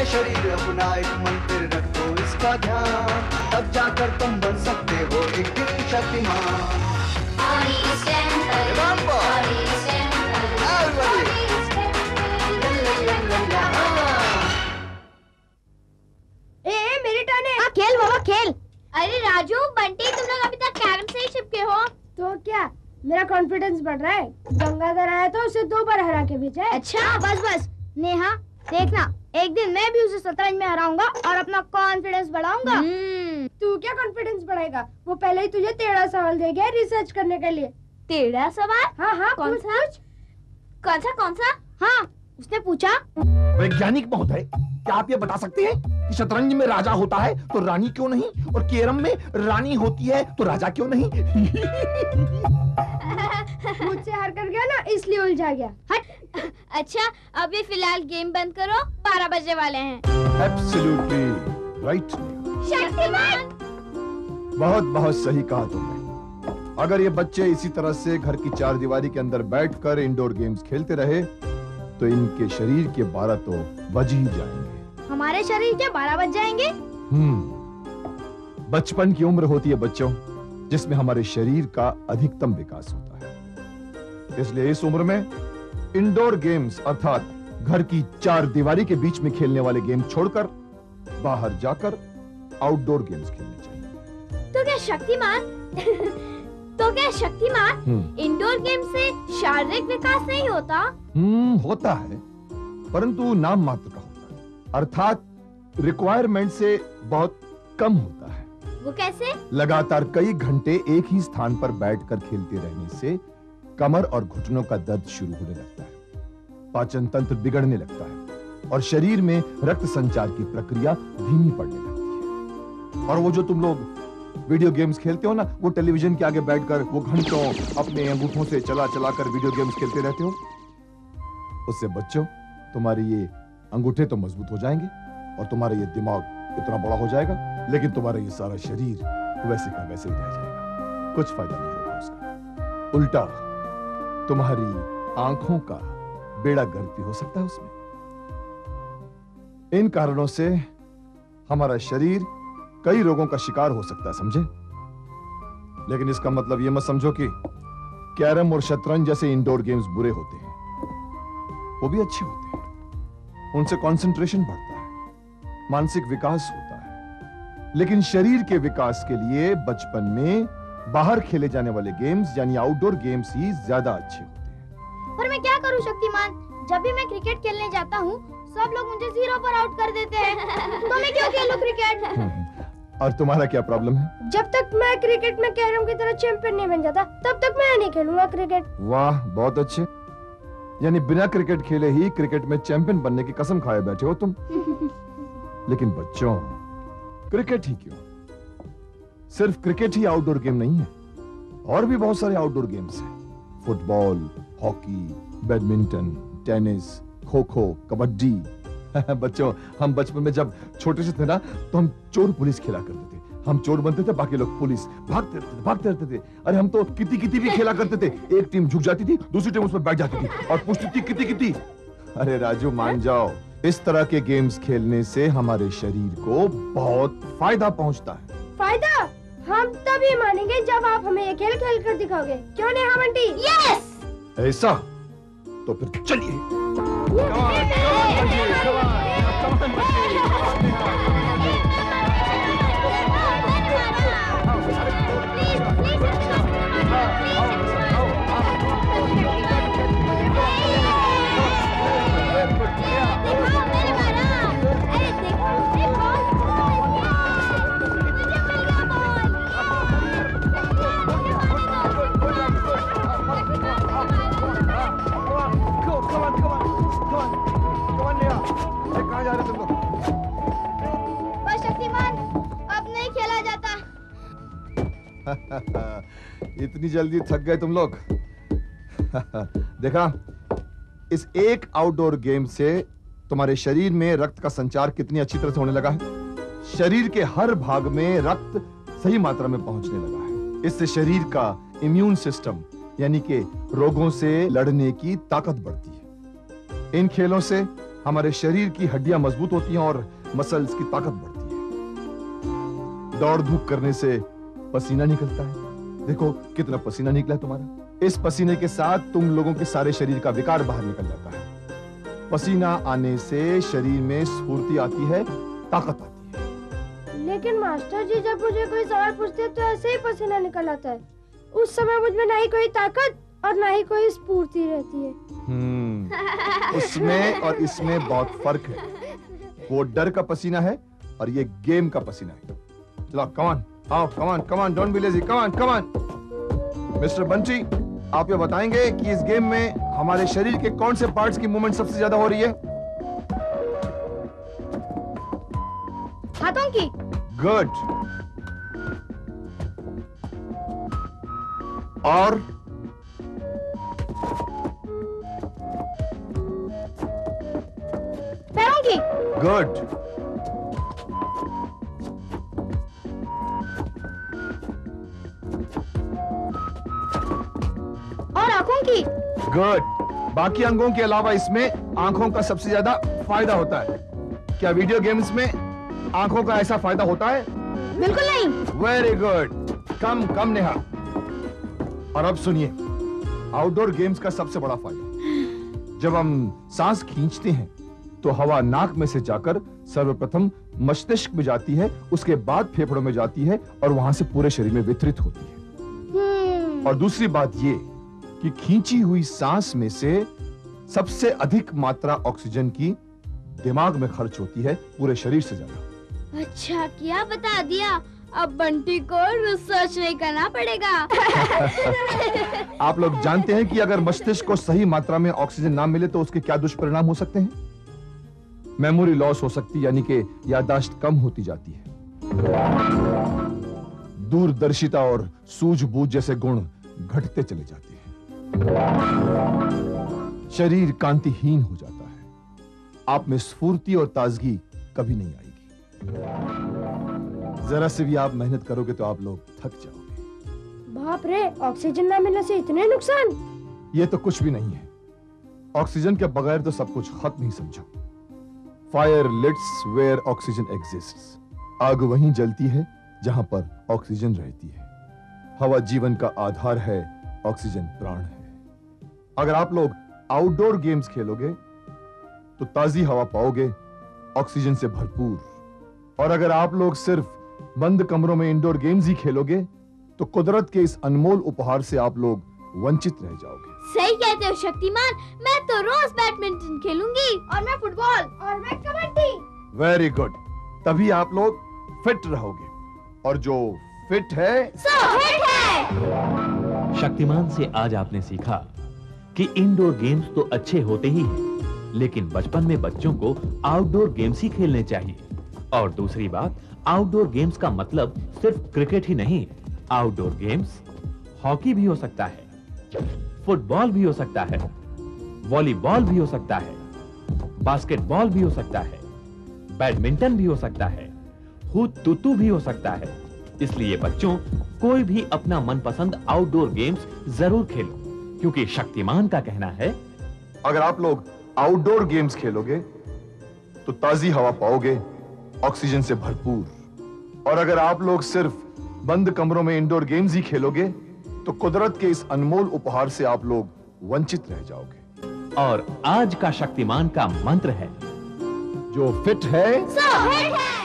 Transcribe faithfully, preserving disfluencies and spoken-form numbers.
है शरीर अपना एक मन, फिर रखो इसका ध्यान, तब जाकर तुम बन सकते हो एक दिन शक्तिमान। ए मेरी टर्न है। हाँ खेल मामा खेल। अरे राजू बंटी तुम लोग अभी तक कैरम से ही चिपके हो। तो क्या मेरा कॉन्फिडेंस बढ़ रहा है। गंगाधर आया तो उसे दो बार हरा के भेजा है। अच्छा बस बस नेहा देखना, एक दिन मैं भी उसे शतरंज में हराऊंगा और अपना कॉन्फिडेंस बढ़ाऊंगा। तू क्या कॉन्फिडेंस बढ़ाएगा, वो पहले ही तुझे टेढ़ा सवाल दे गया रिसर्च करने के लिए। टेढ़ा सवाल? हाँ हाँ कौन सा? कौन सा कौन सा? हाँ उसने पूछा। वैज्ञानिक महोदय, क्या आप ये बता सकते हैं कि शतरंज में राजा होता है तो रानी क्यों नहीं, और कैरम में रानी होती है तो राजा क्यों नहीं? मुझसे हार कर गया ना इसलिए उलझा गया। हट। अच्छा अभी फिलहाल गेम बंद करो, बारह बजने वाले हैं। Absolutely right. शक्तिमान। बहुत बहुत सही कहा तुमने। अगर ये बच्चे इसी तरह से घर की चार दीवारी के अंदर बैठकर इंडोर गेम्स खेलते रहे तो इनके शरीर के बारह तो बज ही जाएंगे। हमारे शरीर के बारह बज जाएंगे? हम्म बचपन की उम्र होती है बच्चों, जिसमें हमारे शरीर का अधिकतम विकास होता है। इसलिए इस उम्र में इंडोर गेम्स अर्थात घर की चार दीवारी के बीच में खेलने वाले गेम छोड़कर बाहर जाकर आउटडोर गेम्स खेलने चाहिए। तो क्या शक्तिमान तो क्या शक्तिमान इंडोर गेम से शारीरिक विकास नहीं होता? हम्म होता है, परंतु नाम मात्र का होता है, अर्थात रिक्वायरमेंट से बहुत कम होता है। वो कैसे? लगातार कई घंटे एक ही स्थान पर बैठकर खेलते रहने से कमर और घुटनों का दर्द शुरू होने लगता है, पाचन तंत्र बिगड़ने लगता है और शरीर में रक्त संचार की प्रक्रिया धीमी पड़ने लगती है। और वो जो तुम लोग वीडियो गेम्स खेलते हो ना, वो टेलीविजन के आगे बैठकर वो घंटों अपने अंगूठों से चला चला कर वीडियो गेम्स खेलते रहते हो, उससे बच्चों तुम्हारे ये अंगूठे तो मजबूत हो जाएंगे और तुम्हारा ये दिमाग इतना बड़ा हो जाएगा, लेकिन तुम्हारा ये सारा शरीर वैसे का वैसे ही रह जाएगा, कुछ फायदा नहीं होगा उसका। उल्टा तुम्हारी आंखों का बेड़ा गर्क भी हो सकता है उसमें। इन कारणों से हमारा शरीर कई रोगों का शिकार हो सकता है, समझे? लेकिन इसका मतलब यह मत समझो कि कैरम और शतरंज जैसे इंडोर गेम्स बुरे होते हैं, वो भी अच्छे होते हैं। उनसे कंसंट्रेशन बढ़ता है, मानसिक विकास होता है, लेकिन शरीर के विकास के लिए बचपन में बाहर खेले जाने वाले गेम्स यानी आउटडोर गेम्स ही ज्यादा अच्छे होते हैं। पर मैं क्या करूं शक्तिमान, जब भी मैं क्रिकेट खेलने जाता हूं सब लोग मुझे जीरो पर आउट कर देते हैं। तो मैं क्यों खेलूं क्रिकेट? और तुम्हारा क्या प्रॉब्लम है? जब तक मैं क्रिकेट में कैरम की तरह चैंपियन नहीं बन जाता तब तक मैं नहीं खेलूंगा क्रिकेट। वाह बहुत अच्छे, यानी बिना क्रिकेट खेले ही क्रिकेट में चैंपियन बनने की कसम खाए बैठे हो तुम। लेकिन बच्चों क्रिकेट ही क्यों, सिर्फ क्रिकेट ही आउटडोर गेम नहीं है, और भी बहुत सारे आउटडोर गेम्स हैं। Football, hockey, badminton, tennis, kho kho, kabaddi. बच्चों हम बचपन में जब छोटे से थे ना तो हम चोर पुलिस खेला करते थे। हम चोर बनते थे, बाकी लोग पुलिस, भागते रहते थे भागते रहते थे। अरे हम तो किती किती भी खेला करते थे, एक टीम झुक जाती थी, दूसरी टीम उसमें बैठ जाती थी और पूछती थी किती किती। अरे राजू मान जाओ, इस तरह के गेम्स खेलने से हमारे शरीर को बहुत फायदा पहुंचता है। फायदा? हम तभी मानेंगे जब आप हमें ये खेल खेल कर दिखाओगे, क्यों नेहा बंटी? यस। ऐसा तो फिर चलिए। इतनी जल्दी थक गए तुम लोग? देखा, इस एक आउटडोर गेम से तुम्हारे शरीर में रक्त का संचार कितनी अच्छी तरह से होने लगा है। शरीर के हर भाग में रक्त सही मात्रा में पहुंचने लगा है। इससे शरीर का इम्यून सिस्टम यानी कि रोगों से लड़ने की ताकत बढ़ती है। इन खेलों से हमारे शरीर की हड्डियां मजबूत होती हैं और मसल्स की ताकत बढ़ती है। दौड़ धूप करने से पसीना निकलता है। देखो कितना पसीना निकला तुम्हारा। इस पसीने के साथ तुम लोगों के सारे शरीर का विकार बाहर निकल जाता है। पसीना आने से शरीर में स्फूर्ति आती है, ताकत आती है। लेकिन मास्टर जी, जब मुझे कोई सवाल पूछते हैं तो ऐसे ही पसीना निकल आता है। उस समय मुझ में ना ही कोई ताकत और ना ही कोई स्फूर्ति रहती है। हम्म, उसमें और इसमें बहुत फर्क है। वो डर का पसीना है और ये गेम का पसीना है। चलो कम ऑन, आओ, come on, come on, don't be lazy, come on, come on. Mister Bunty, आप ये बताएंगे कि इस गेम में हमारे शरीर के कौन से पार्ट्स की मूवमेंट सबसे ज्यादा हो रही है? हाथों की। गुड। और पैरों की। गुड। और आंखों की। गुड। बाकी अंगों के अलावा इसमें आंखों का सबसे ज्यादा फायदा होता है। क्या वीडियो गेम्स में आंखों का ऐसा फायदा होता है? बिल्कुल नहीं। Very good. Come come Neha. और अब सुनिए, आउटडोर गेम्स का सबसे बड़ा फायदा, जब हम सांस खींचते हैं तो हवा नाक में से जाकर सर्वप्रथम मस्तिष्क में जाती है, उसके बाद फेफड़ों में जाती है और वहां से पूरे शरीर में वितरित होती है। और दूसरी बात ये कि खींची हुई सांस में से सबसे अधिक मात्रा ऑक्सीजन की दिमाग में खर्च होती है, पूरे शरीर से ज्यादा। अच्छा किया बता दिया, अब बंटी को रिसर्च नहीं करना पड़ेगा। आप लोग जानते हैं कि अगर मस्तिष्क को सही मात्रा में ऑक्सीजन ना मिले तो उसके क्या दुष्परिणाम हो सकते हैं? मेमोरी लॉस हो सकती है, यानी कि याददाश्त कम होती जाती है। दूरदर्शिता और सूझबूझ जैसे गुण घटते चले जाते हैं। शरीर कांतिहीन हो जाता है। आप में स्फूर्ति और ताजगी कभी नहीं आएगी। जरा से भी आप मेहनत करोगे तो आप लोग थक जाओगे। बाप रे, ऑक्सीजन ना मिलने से इतने नुकसान? ये तो कुछ भी नहीं है। ऑक्सीजन के बगैर तो सब कुछ खत्म ही समझो। Fire lits where oxygen exists. आग वहीं जलती है जहां पर ऑक्सीजन रहती है। हवा जीवन का आधार है, ऑक्सीजन प्राण है। अगर आप लोग आउटडोर गेम्स खेलोगे तो ताजी हवा पाओगे, ऑक्सीजन से भरपूर। और अगर आप लोग सिर्फ बंद कमरों में इंडोर गेम्स ही खेलोगे तो कुदरत के इस अनमोल उपहार से आप लोग वंचित रह जाओगे। सही कहते हो शक्तिमान, मैं तो रोज बैडमिंटन खेलूंगी। और मैं फुटबॉल। और मैं कबड्डी। Very good. तभी आप लोग फिट रहोगे, और जो फिट है सो हिट है। शक्तिमान से आज आपने सीखा कि इंडोर गेम्स तो अच्छे होते ही हैं, लेकिन बचपन में बच्चों को आउटडोर गेम्स ही खेलने चाहिए। और दूसरी बात, आउटडोर गेम्स का मतलब सिर्फ क्रिकेट ही नहीं। आउटडोर गेम्स हॉकी भी हो सकता है, फुटबॉल भी हो सकता है, वॉलीबॉल भी हो सकता है, बास्केटबॉल भी हो सकता है, बैडमिंटन भी हो सकता है, हुतुतु भी हो सकता है। इसलिए बच्चों, कोई भी अपना मनपसंद आउटडोर गेम्स जरूर खेलो, क्योंकि शक्तिमान का कहना है, अगर आप लोग आउटडोर गेम्स खेलोगे तो ताजी हवा पाओगे, ऑक्सीजन से भरपूर। और अगर आप लोग सिर्फ बंद कमरों में इंडोर गेम्स ही खेलोगे तो कुदरत के इस अनमोल उपहार से आप लोग वंचित रह जाओगे। और आज का शक्तिमान का मंत्र है, जो फिट है सो हिट है।